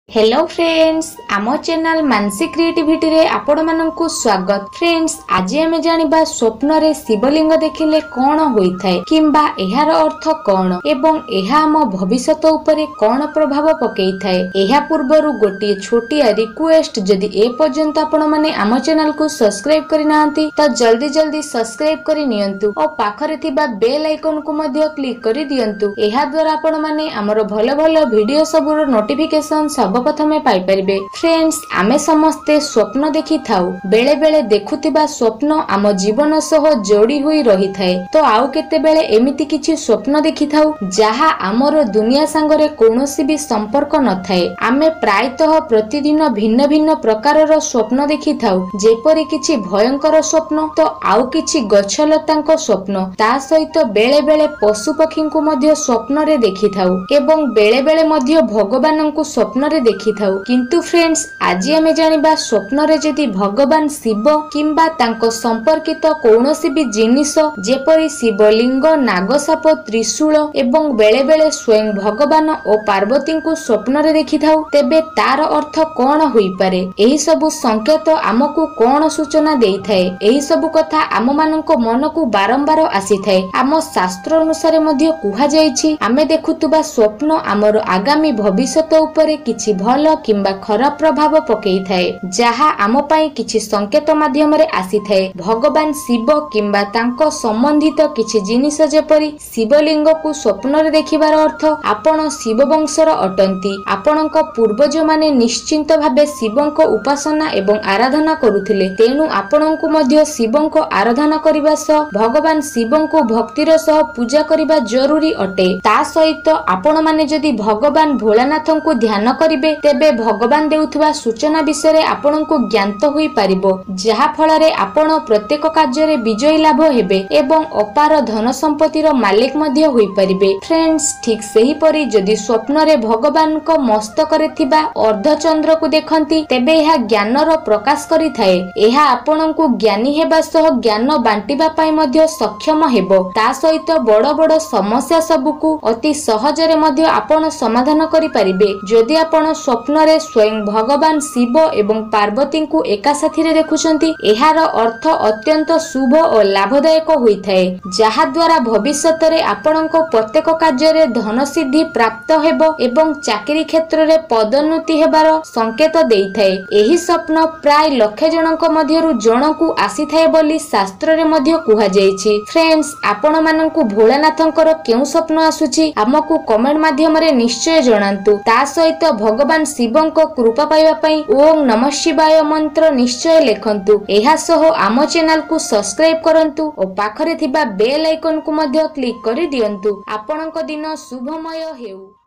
Hello friends, आम channel Mansi creativity रे आपण माननकु स्वागत। फ्रेंड्स, आज आमे जानिबा स्वप्न रे शिवलिंग देखिले कोन होई थाए किंबा एहार अर्थ कोन एवं एहा हम भविष्यत उपरे कोन प्रभाव पकेई थाए। एहा पूर्वरु गोटी छोटिया रिक्वेस्ट, जदि ए पर्यंत आपण माने आम चैनल को सब्सक्राइब करि नाहंती त जल्दी सब्सक्राइब करि नियंतु और पाखरे थिबा बेल आइकन को मध्य क्लिक करि दियंतु। एहा द्वारा आपण माने हमर भलो भलो वीडियो सबुर नोटिफिकेशन सब प्रथमे पाई परिबे। फ्रेंड्स, आमे समस्ते स्वप्न देखि थाउ। बेले बेले देखुतिबा स्वप्न आम जीवन सह जोड़ी हुई रही थाए, तो आउ केते बेले एमिति किछि स्वप्न देखि थाउ जहा आमर दुनिया संगरे कोनोसी भी संपर्क न थाए। आमे प्रायतः प्रतिदिन भिन्न भिन्न प्रकारर स्वप्न देखि थाउ, जेपरि किछि भयंकर स्वप्न तो आउ किछि गछलतांक स्वप्न, ता सहित बेले बेले पशु पक्षींकु मध्य स्वप्न रे देखि थाउ एवं बेले बेले मध्य भगवानंकु स्वप्न रे देखि थाउ। किंतु फ्रेंड्स, आज आमे जानिबा स्वप्न रे जदि भगवान शिव किंबा तांको संपर्कित कोनोसी भी जिनिस जेपरि शिवलिंग, नागसाप, त्रिशूल एवं बेले बेले स्वयं भगवान और पार्वती को स्वप्न रे देखि थाउ, तेबे तार अर्थ कोन होई पारे? एही सबु संकेत आमकु कोन सूचना देई थाए? एही सबु कथा आम मानको मनकु बारंबार आसी थाए। आम शास्त्र अनुसार मध्य कुहा जाईछि, आमे देखुतुबा स्वप्न आमर आगामी भविष्यत उपरे किछि भलो किंबा खराब प्रभाव पकेई थाए, जहा आम पई किछि संकेत माध्यम रे आसी थाए। भगवान शिव किंबा तांको संबंधित किछि जिनिस जेपरि शिवलिंग को स्वप्न रे देखिबार अर्थ आपण शिव वंशर अटंती। आपणक पूर्वज माने निश्चिंत भाबे शिवंको उपासना एवं आराधना करुथिले, तेनु आपणकु मध्य शिवंको आराधना करिबा सह भगवान शिवंको भक्तिर सह पूजा करिबा जरूरी अटे। ता सहित आपण माने जदि भगवान भोलानाथंको ध्यान करिबे, तेबे भगवान देउथुवा सूचना विषय आपणको ज्ञात होई पारिबो, जहा फलरे आपण प्रत्येक कार्य रे विजयी लाभ हेबे एवं अपार धन संपत्तिर मालिक मध्य होई पारिबे। फ्रेंड्स, ठीक सेही परि जदि स्वप्न रे भगवान को मस्तक रे थिबा अर्धचंद्र को देखंती, तेबे एहा ज्ञानर प्रकाश करि थाए। एहा आपणको ज्ञानी हेबा सह ज्ञान बांटिबा पई मध्य सक्षम हेबो। ता सहित बड़ बड़ समस्या सबुकु अति सहज रे मध्य आपण समाधान करि पारिबे, जदि आपण स्वप्न रे स्वयं भगवान शिव एवं पार्वती को एका साथी रे देखुछंती। एहार अर्थ अत्यंत शुभ और लाभदायक होई थाए, जहा द्वारा भविष्यत रे आपणको प्रत्येक कार्य रे धन सिद्धि प्राप्त हेबो एवं चाकरी क्षेत्र रे पदोन्नति हेबार संकेत देई थाए। एही स्वप्न प्राय लक्ष जनक मध्यरु जनकु आसी थाए बोली शास्त्र रे मध्य कुहा जाईछि। फ्रेंड्स, आपण माननकु भोलानाथंकर केउ स्वप्न आसुछि हमकु कमेंट माध्यम रे निश्चय जणांतु। ता सहित भगवान शिवंको कृपा पाइबा पई ओम नमः शिवाय मंत्र निश्चय लेखंतु। एहा सह आम चैनल को सब्सक्राइब करंतु और पाखरे थिबा बेल आइकन को मध्य क्लिक करि दियंतु। आपणक दिन शुभमय हेउ।